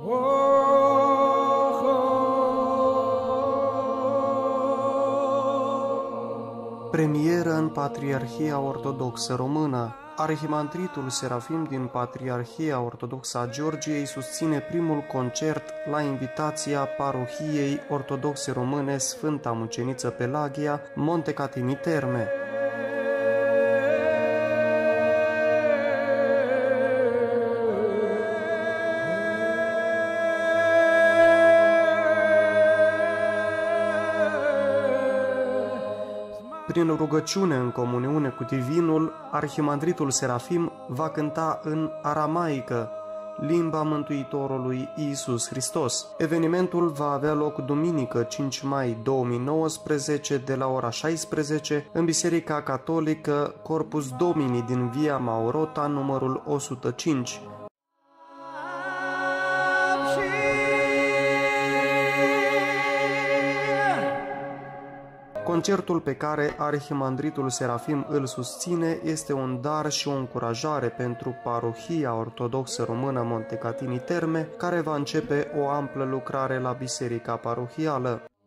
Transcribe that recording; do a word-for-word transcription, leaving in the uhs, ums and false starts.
Premieră în Patriarhia Ortodoxă Română. Arhimandritul Serafim din Patriarhia Ortodoxă a Georgiei susține primul concert la invitația Parohiei Ortodoxe Române Sfânta Muceniță Pelagia, Montecatini Terme. Prin rugăciune în comuniune cu Divinul, Arhimandritul Serafim va cânta în aramaică, limba Mântuitorului Iisus Hristos. Evenimentul va avea loc duminică cinci mai două mii nouăsprezece de la ora șaisprezece în Biserica Catolică Corpus Domini din Via Maurota, numărul o sută cinci. Concertul pe care Arhimandritul Serafim îl susține este un dar și o încurajare pentru Parohia Ortodoxă Română Montecatini Terme, care va începe o amplă lucrare la Biserica Parohială.